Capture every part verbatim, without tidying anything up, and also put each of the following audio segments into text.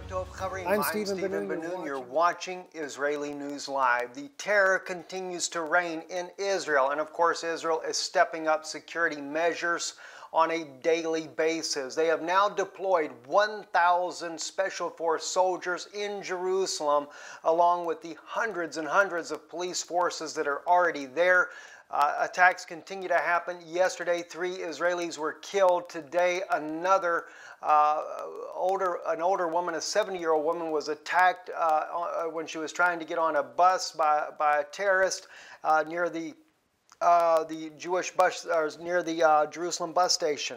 I'm Stephen Benoon. Benoon. You're watching Israeli News Live. The terror continues to reign in Israel, and of course Israel is stepping up security measures on a daily basis. They have now deployed one thousand Special Force soldiers in Jerusalem, along with the hundreds and hundreds of police forces that are already there. Uh, attacks continue to happen. Yesterday, three Israelis were killed. Today, another uh, older, an older woman, a seventy-year-old woman, was attacked uh, when she was trying to get on a bus by, by a terrorist uh, near the uh, the Jewish bus, or near the uh, Jerusalem bus station.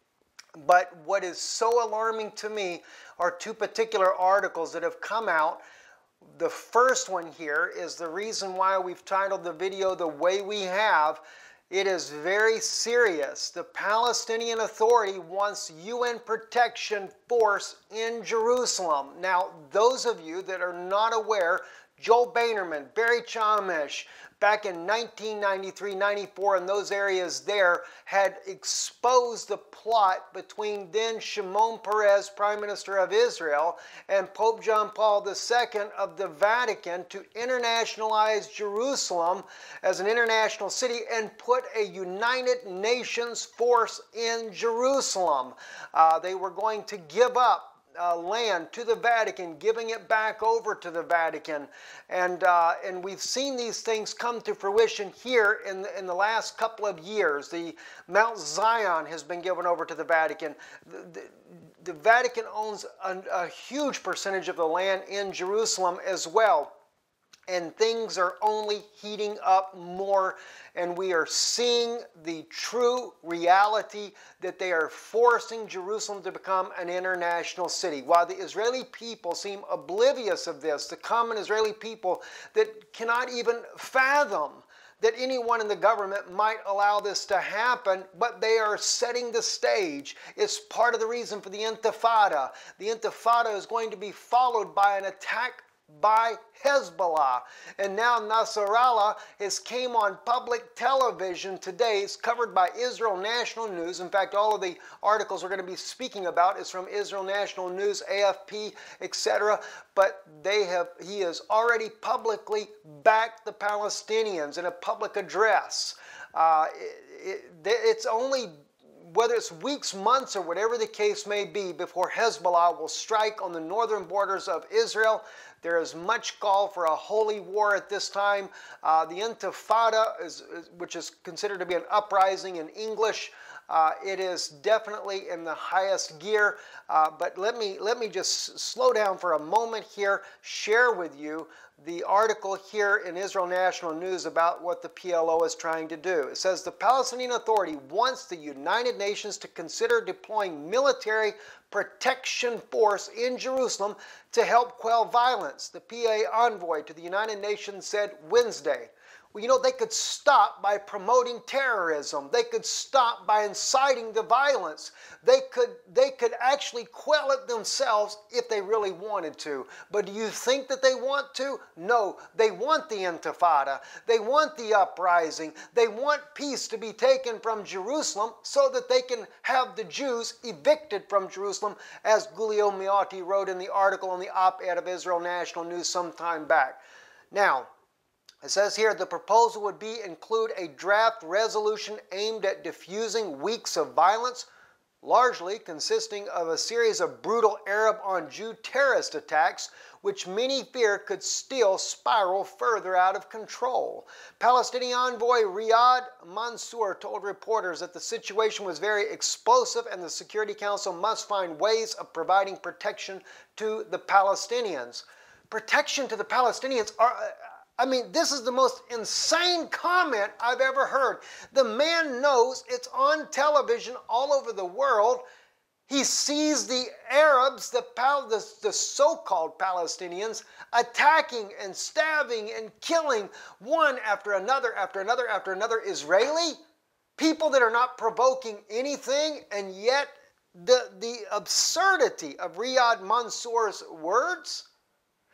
But what is so alarming to me are two particular articles that have come out. The first one here is the reason why we've titled the video the way we have. It is very serious. The Palestinian Authority wants U N protection force in Jerusalem. Now, those of you that are not aware, Joel Bainerman, Barry Chamish, back in nineteen ninety-three ninety-four in those areas there, had exposed the plot between then Shimon Peres, Prime Minister of Israel, and Pope John Paul the Second of the Vatican to internationalize Jerusalem as an international city and put a United Nations force in Jerusalem. Uh, they were going to give up Uh, land to the Vatican, giving it back over to the Vatican. And, uh, and we've seen these things come to fruition here in the, in the last couple of years. The Mount Zion has been given over to the Vatican. The, the, the Vatican owns a, a huge percentage of the land in Jerusalem as well. And things are only heating up more, and we are seeing the true reality that they are forcing Jerusalem to become an international city. While the Israeli people seem oblivious of this, the common Israeli people that cannot even fathom that anyone in the government might allow this to happen, but they are setting the stage. It's part of the reason for the Intifada. The Intifada is going to be followed by an attack by Hezbollah. And now Nasrallah has came on public television today. It's covered by Israel National News. In fact, all of the articles we're going to be speaking about is from Israel National News, A F P, et cetera. But they have, he has already publicly backed the Palestinians in a public address. Uh, it, it, it's only whether it's weeks, months, or whatever the case may be, before Hezbollah will strike on the northern borders of Israel. There is much call for a holy war at this time. Uh, the Intifada, is, is, which is considered to be an uprising in English, uh, it is definitely in the highest gear. Uh, but let me, let me just slow down for a moment here, share with you the article here in Israel National News about what the P L O is trying to do. It says the Palestinian Authority wants the United Nations to consider deploying military protection force in Jerusalem to help quell violence, the P A envoy to the United Nations said Wednesday. Well, you know, they could stop by promoting terrorism. They could stop by inciting the violence. They could, they could actually quell it themselves if they really wanted to. But do you think that they want to? No, they want the Intifada. They want the uprising. They want peace to be taken from Jerusalem so that they can have the Jews evicted from Jerusalem, as Giulio Miotti wrote in the article on the op-ed of Israel National News some time back. Now, it says here the proposal would be include a draft resolution aimed at diffusing weeks of violence, largely consisting of a series of brutal Arab on Jew terrorist attacks, which many fear could still spiral further out of control. Palestinian envoy Riyad Mansour told reporters that the situation was very explosive and the Security Council must find ways of providing protection to the Palestinians. Protection to the Palestinians are... I mean, this is the most insane comment I've ever heard. The man knows it's on television all over the world. He sees the Arabs, the, Pal the, the so-called Palestinians, attacking and stabbing and killing one after another, after another, after another Israeli. People that are not provoking anything, and yet the, the absurdity of Riyad Mansour's words.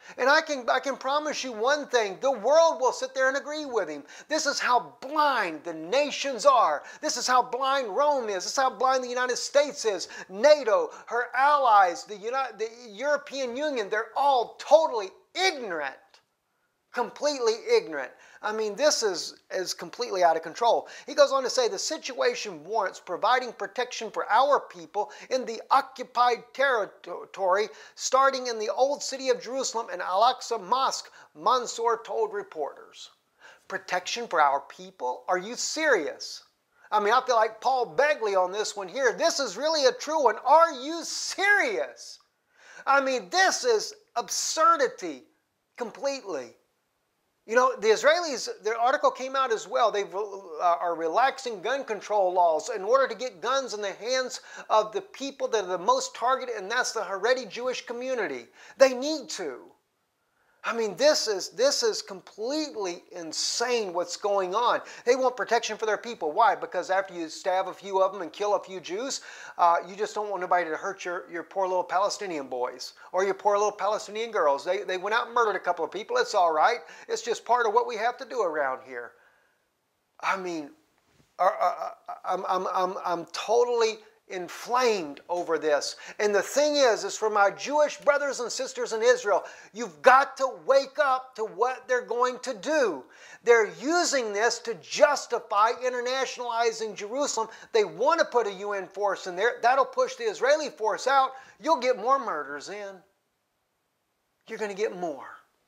And I can, I can promise you one thing, the world will sit there and agree with him. This is how blind the nations are. This is how blind Rome is. This is how blind the United States is. NATO, her allies, the, United, the European Union, they're all totally ignorant. Completely ignorant. I mean, this is, is completely out of control. He goes on to say, the situation warrants providing protection for our people in the occupied territory, starting in the old city of Jerusalem and Al-Aqsa Mosque, Mansour told reporters. Protection for our people? Are you serious? I mean, I feel like Paul Begley on this one here. This is really a true one. Are you serious? I mean, this is absurdity completely. You know, the Israelis, their article came out as well. They uh, are relaxing gun control laws in order to get guns in the hands of the people that are the most targeted, and that's the Haredi Jewish community. They need to. I mean, this is, this is completely insane what's going on. They want protection for their people. Why? Because after you stab a few of them and kill a few Jews, uh, you just don't want nobody to hurt your, your poor little Palestinian boys or your poor little Palestinian girls. They, they went out and murdered a couple of people. It's all right. It's just part of what we have to do around here. I mean, are, are, I'm, I'm, I'm, I'm totally inflamed over this. And the thing is, is for my Jewish brothers and sisters in Israel, you've got to wake up to what they're going to do. They're using this to justify internationalizing Jerusalem. They want to put a U N force in there. That'll push the Israeli force out. You'll get more murders in. You're going to get more.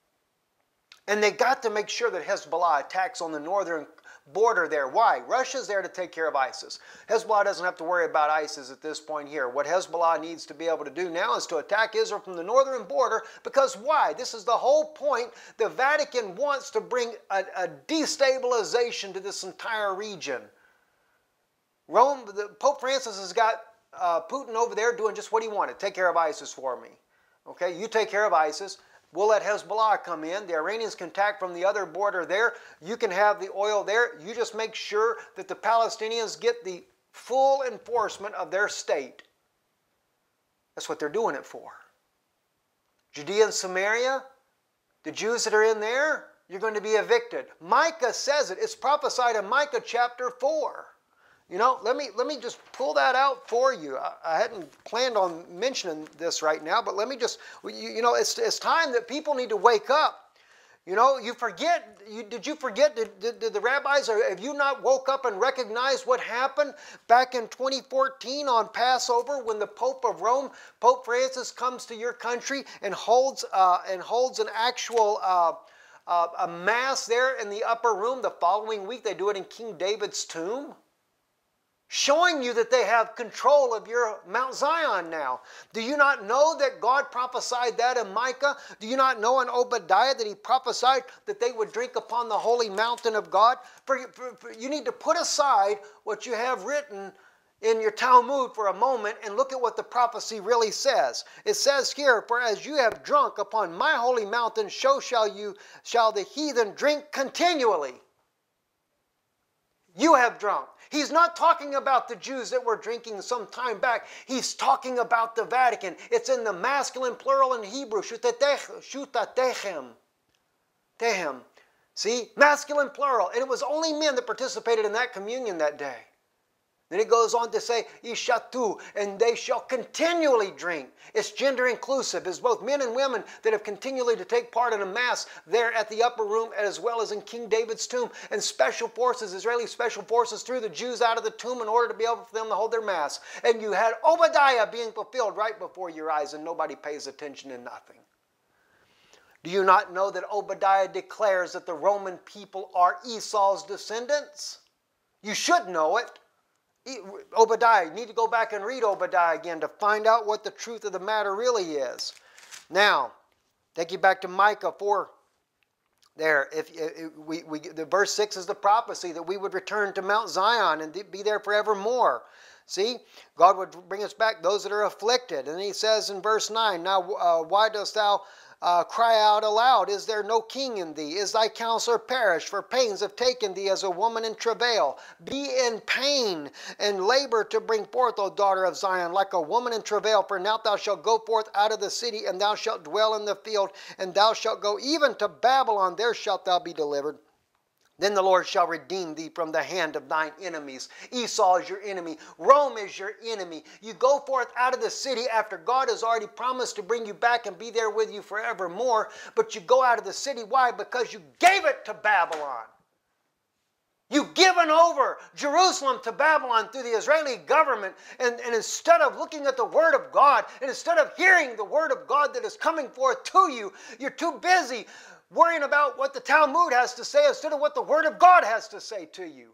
And they got to make sure that Hezbollah attacks on the northern border there. Why? Russia's there to take care of ISIS. Hezbollah doesn't have to worry about ISIS at this point here. What Hezbollah needs to be able to do now is to attack Israel from the northern border, because why? This is the whole point. The Vatican wants to bring a, a destabilization to this entire region. Rome, the Pope Francis has got uh, Putin over there doing just what he wanted. Take care of ISIS for me. Okay, you take care of ISIS. We'll let Hezbollah come in. The Iranians can attack from the other border there. You can have the oil there. You just make sure that the Palestinians get the full enforcement of their state. That's what they're doing it for. Judea and Samaria, the Jews that are in there, you're going to be evicted. Micah says it. It's prophesied in Micah chapter four. You know, let me, let me just pull that out for you. I, I hadn't planned on mentioning this right now, but let me just, you, you know, it's, it's time that people need to wake up. You know, you forget, you, did you forget, did, did, did the rabbis, or have you not woke up and recognized what happened back in twenty fourteen on Passover when the Pope of Rome, Pope Francis, comes to your country and holds, uh, and holds an actual uh, uh, a mass there in the upper room? The following week they do it in King David's tomb, showing you that they have control of your Mount Zion now. Do you not know that God prophesied that in Micah? Do you not know in Obadiah that he prophesied that they would drink upon the holy mountain of God? For, for, for, you need to put aside what you have written in your Talmud for a moment and look at what the prophecy really says. It says here, for as you have drunk upon my holy mountain, so shall you, shall the heathen drink continually. You have drunk. He's not talking about the Jews that were drinking some time back. He's talking about the Vatican. It's in the masculine plural in Hebrew. Shutatechem. Tehem. See? Masculine plural. And it was only men that participated in that communion that day. Then it goes on to say, Ishatu, and they shall continually drink. It's gender inclusive. It's both men and women that have continually to take part in a mass there at the upper room as well as in King David's tomb. And special forces, Israeli special forces, threw the Jews out of the tomb in order to be able for them to hold their mass. And you had Obadiah being fulfilled right before your eyes, and nobody pays attention to nothing. Do you not know that Obadiah declares that the Roman people are Esau's descendants? You should know it. Obadiah, you need to go back and read Obadiah again to find out what the truth of the matter really is. Now, take you back to Micah four. There, if, if we, we, the verse six is the prophecy that we would return to Mount Zion and be there forevermore. See, God would bring us back those that are afflicted. And he says in verse nine, now uh, why dost thou Uh, cry out aloud, is there no king in thee? Is thy counselor perished? For pains have taken thee as a woman in travail. Be in pain and labor to bring forth, O daughter of Zion, like a woman in travail. For now thou shalt go forth out of the city, and thou shalt dwell in the field, and thou shalt go even to Babylon. There shalt thou be delivered. Then the Lord shall redeem thee from the hand of thine enemies. Esau is your enemy. Rome is your enemy. You go forth out of the city after God has already promised to bring you back and be there with you forevermore. But you go out of the city. Why? Because you gave it to Babylon. You've given over Jerusalem to Babylon through the Israeli government. And, and instead of looking at the Word of God, and instead of hearing the Word of God that is coming forth to you, you're too busy worrying about what the Talmud has to say instead of what the Word of God has to say to you.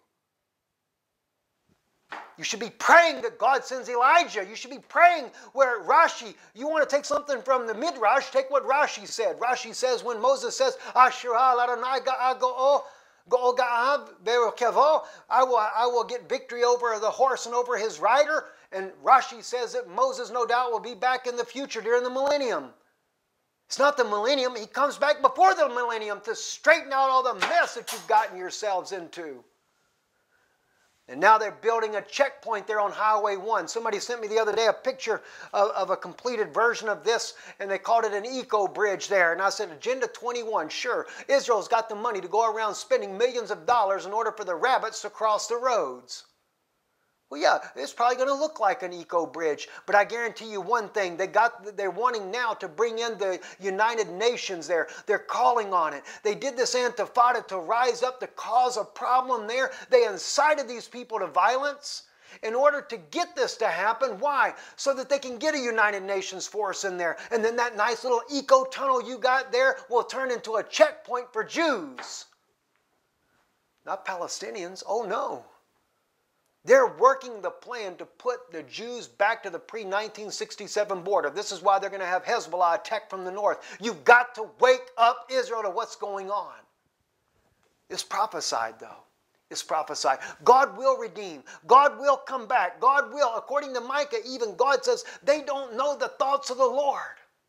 You should be praying that God sends Elijah. You should be praying where Rashi, you want to take something from the Midrash, take what Rashi said. Rashi says when Moses says, Asher ha'Adonai ga'ago'o, I will, I will get victory over the horse and over his rider. And Rashi says that Moses no doubt will be back in the future during the millennium. It's not the millennium. He comes back before the millennium to straighten out all the mess that you've gotten yourselves into. And now they're building a checkpoint there on Highway one. Somebody sent me the other day a picture of, of a completed version of this, and they called it an eco-bridge there. And I said, Agenda twenty-one, sure. Israel's got the money to go around spending millions of dollars in order for the rabbits to cross the roads. Well, yeah, it's probably going to look like an eco-bridge, but I guarantee you one thing, they got, they're wanting now to bring in the United Nations there. They're calling on it. They did this intifada to rise up to cause a problem there. They incited these people to violence in order to get this to happen. Why? So that they can get a United Nations force in there. And then that nice little eco-tunnel you got there will turn into a checkpoint for Jews. Not Palestinians. Oh, no. They're working the plan to put the Jews back to the pre nineteen sixty-seven border. This is why they're going to have Hezbollah attack from the north. You've got to wake up Israel to what's going on. It's prophesied, though. It's prophesied. God will redeem. God will come back. God will, according to Micah, even God says, they don't know the thoughts of the Lord.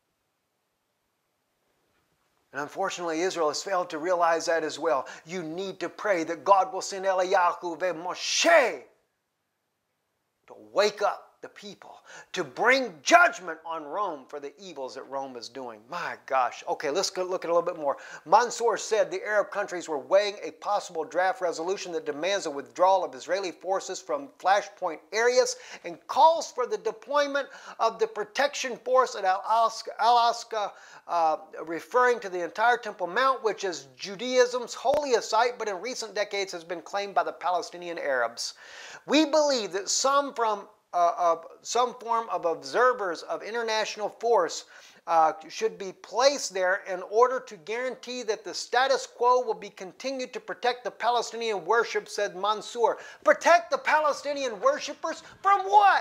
And unfortunately, Israel has failed to realize that as well. You need to pray that God will send Eliyahu ve Moshe to wake up the people, to bring judgment on Rome for the evils that Rome is doing. My gosh. Okay, let's go look at a little bit more. Mansour said the Arab countries were weighing a possible draft resolution that demands a withdrawal of Israeli forces from flashpoint areas and calls for the deployment of the protection force at Al-Aqsa, uh, referring to the entire Temple Mount, which is Judaism's holiest site, but in recent decades has been claimed by the Palestinian Arabs. We believe that some from Uh, of some form of observers of international force uh, should be placed there in order to guarantee that the status quo will be continued to protect the Palestinian worship, said Mansour. Protect the Palestinian worshipers from what?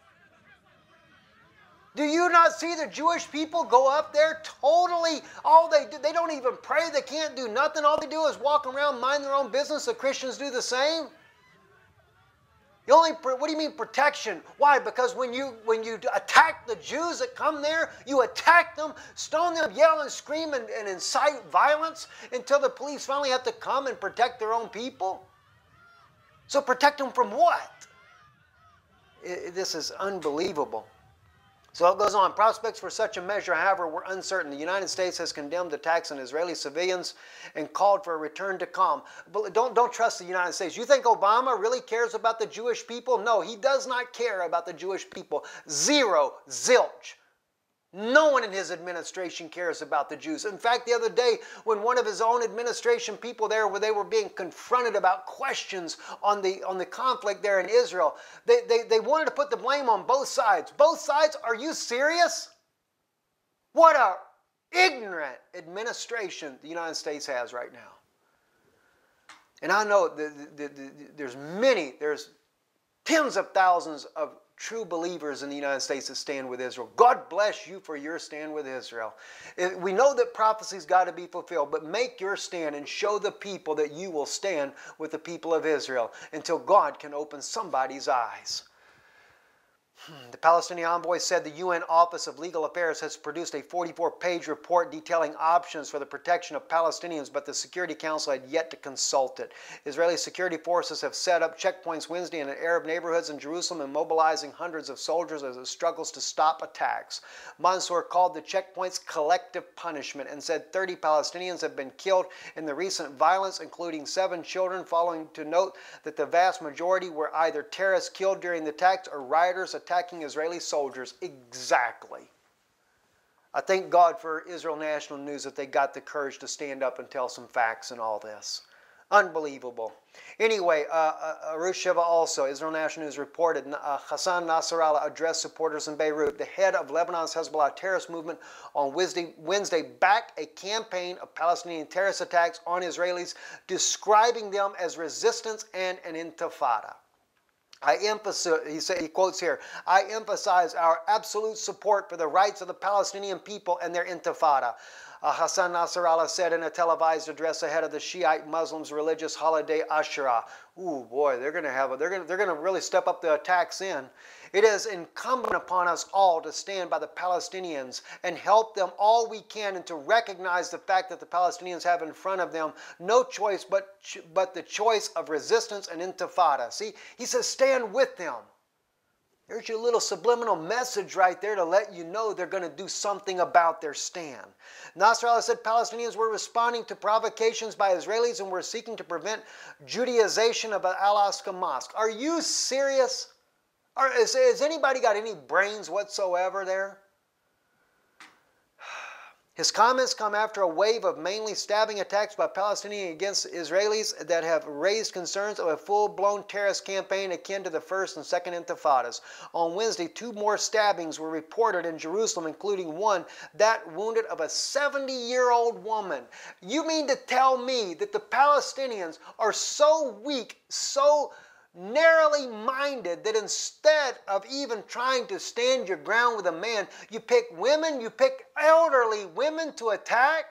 Do you not see the Jewish people go up there totally, all they do, they don't even pray, they can't do nothing, all they do is walk around, mind their own business. The Christians do the same. The only, what do you mean protection? Why? Because when you, when you attack the Jews that come there, you attack them, stone them, yell and scream and, and incite violence until the police finally have to come and protect their own people? So protect them from what? It, this is unbelievable. So it goes on. Prospects for such a measure, however, were uncertain. The United States has condemned attacks on Israeli civilians and called for a return to calm. But don't, don't trust the United States. You think Obama really cares about the Jewish people? No, he does not care about the Jewish people. Zero, zilch. No one in his administration cares about the Jews. In fact, the other day, when one of his own administration people there, where they were being confronted about questions on the, on the conflict there in Israel, they, they, they wanted to put the blame on both sides. Both sides? Are you serious? What a ignorant administration the United States has right now. And I know the, the, the, there's many, there's tens of thousands of true believers in the United States that stand with Israel. God bless you for your stand with Israel. We know that prophecy's got to be fulfilled, but make your stand and show the people that you will stand with the people of Israel until God can open somebody's eyes. The Palestinian envoy said the U N Office of Legal Affairs has produced a forty-four page report detailing options for the protection of Palestinians, but the Security Council had yet to consult it. Israeli security forces have set up checkpoints Wednesday in Arab neighborhoods in Jerusalem and mobilizing hundreds of soldiers as it struggles to stop attacks. Mansour called the checkpoints collective punishment and said thirty Palestinians have been killed in the recent violence, including seven children, following to note that the vast majority were either terrorists killed during the attacks or rioters attacking Israeli soldiers. Exactly. I thank God for Israel National News that they got the courage to stand up and tell some facts and all this. Unbelievable. Anyway, uh, uh, Arush Shiva also, Israel National News reported, uh, Hassan Nasrallah addressed supporters in Beirut. The head of Lebanon's Hezbollah terrorist movement on Wednesday, Wednesday backed a campaign of Palestinian terrorist attacks on Israelis, describing them as resistance and an intifada. I emphasize, he, say, he quotes here, I emphasize our absolute support for the rights of the Palestinian people and their intifada. Uh, Hassan Nasrallah said in a televised address ahead of the Shiite Muslims' religious holiday Ashura. Ooh, boy, they're going to have a, they're going to, they're going to really step up the attacks in. It is incumbent upon us all to stand by the Palestinians and help them all we can, and to recognize the fact that the Palestinians have in front of them no choice but, but the choice of resistance and intifada. See, he says stand with them. There's your little subliminal message right there to let you know they're going to do something about their stand. Nasrallah said Palestinians were responding to provocations by Israelis and were seeking to prevent Judaization of Al-Aqsa Mosque. Are you serious? Or is, has anybody got any brains whatsoever there? His comments come after a wave of mainly stabbing attacks by Palestinians against Israelis that have raised concerns of a full-blown terrorist campaign akin to the first and second intifadas. On Wednesday, two more stabbings were reported in Jerusalem, including one that wounded of a seventy-year-old woman. You mean to tell me that the Palestinians are so weak, so narrowly minded, that instead of even trying to stand your ground with a man, you pick women, you pick elderly women to attack?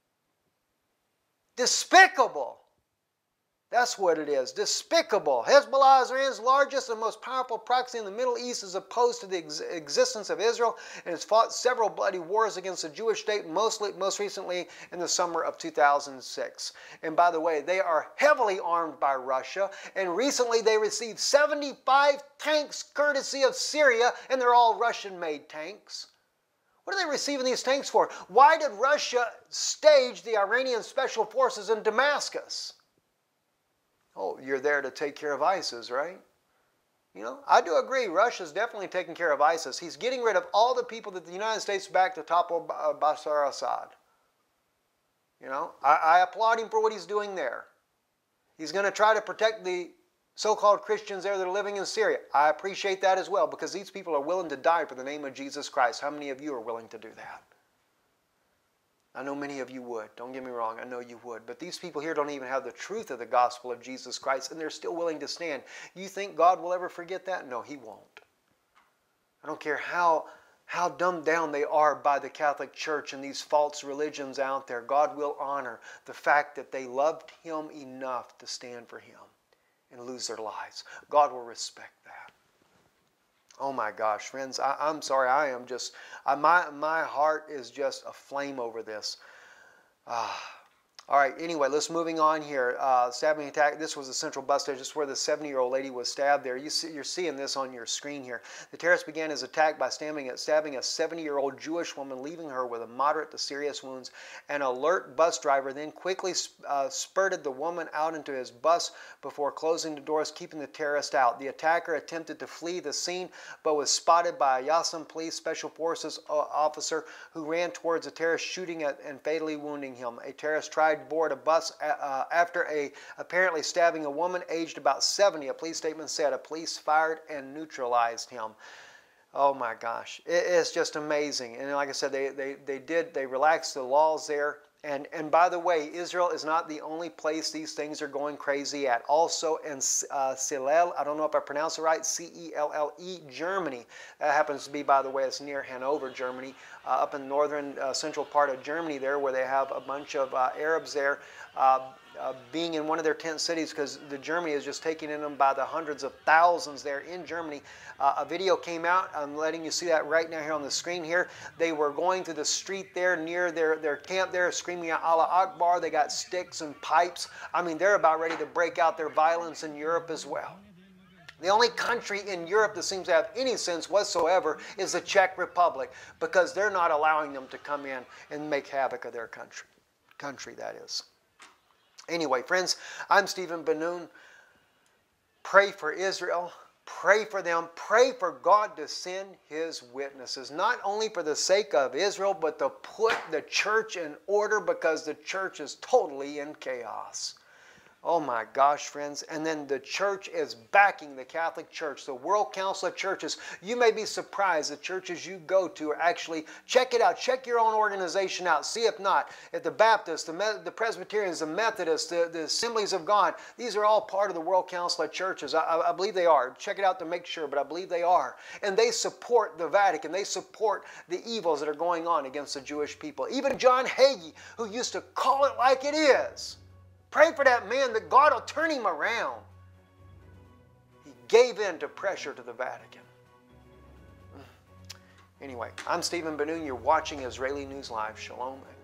Despicable. That's what it is. Despicable. Hezbollah, Iran's largest and most powerful proxy in the Middle East, is opposed to the ex existence of Israel and has fought several bloody wars against the Jewish state, mostly, most recently in the summer of two thousand six. And by the way, they are heavily armed by Russia, and recently they received seventy-five tanks courtesy of Syria, and they're all Russian-made tanks. What are they receiving these tanks for? Why did Russia stage the Iranian special forces in Damascus? Oh, you're there to take care of ISIS, right? You know, I do agree. Russia's definitely taking care of ISIS. He's getting rid of all the people that the United States backed to topple Bashar Assad. You know, I, I applaud him for what he's doing there. He's going to try to protect the so-called Christians there that are living in Syria. I appreciate that as well, because these people are willing to die for the name of Jesus Christ. How many of you are willing to do that? I know many of you would. Don't get me wrong. I know you would. But these people here don't even have the truth of the gospel of Jesus Christ, and they're still willing to stand. You think God will ever forget that? No, He won't. I don't care how, how dumbed down they are by the Catholic Church and these false religions out there. God will honor the fact that they loved Him enough to stand for Him and lose their lives. God will respect that. Oh my gosh, friends, I, I'm sorry, I am just, I, my, my heart is just aflame over this. Ah. All right, anyway, let's moving on here. Uh, stabbing attack. This was a central bus station. This is where the seventy-year-old lady was stabbed there. You see, you're seeing this on your screen here. The terrorist began his attack by stabbing, stabbing a seventy-year-old Jewish woman, leaving her with a moderate to serious wounds. An alert bus driver then quickly uh, spurted the woman out into his bus before closing the doors, keeping the terrorist out. The attacker attempted to flee the scene, but was spotted by a Yassam Police Special Forces uh, officer who ran towards the terrorist, shooting at and fatally wounding him. A terrorist tried board a bus uh, after a apparently stabbing a woman aged about seventy. A police statement said a police fired and neutralized him. Oh my gosh, it, it's just amazing. And like I said, they, they, they did, they relaxed the laws there. And, and by the way, Israel is not the only place these things are going crazy at. Also in uh, Cellel, I don't know if I pronounced it right, C E L L E, Germany. That happens to be, by the way, it's near Hanover, Germany, uh, up in the northern uh, central part of Germany there, where they have a bunch of uh, Arabs there. Uh, uh, being in one of their tent cities, because the Germany is just taking in them by the hundreds of thousands there in Germany. Uh, a video came out. I'm letting you see that right now here on the screen here. They were going through the street there near their, their camp there, screaming out Allah Akbar. They got sticks and pipes. I mean, they're about ready to break out their violence in Europe as well. The only country in Europe that seems to have any sense whatsoever is the Czech Republic, because they're not allowing them to come in and make havoc of their country. Country, that is. Anyway, friends, I'm Stephen Ben-Nun. Pray for Israel. Pray for them. Pray for God to send His witnesses, not only for the sake of Israel, but to put the church in order, because the church is totally in chaos. Oh my gosh, friends. And then the church is backing the Catholic Church, the World Council of Churches. You may be surprised the churches you go to are actually, check it out, check your own organization out. See if not, if the Baptists, the, Me the Presbyterians, the Methodists, the, the Assemblies of God, these are all part of the World Council of Churches. I, I believe they are. Check it out to make sure, but I believe they are. And they support the Vatican. They support the evils that are going on against the Jewish people. Even John Hagee, who used to call it like it is. Pray for that man that God will turn him around. He gave in to pressure to the Vatican. Anyway, I'm Stephen Ben-Nun. You're watching Israeli News Live. Shalom.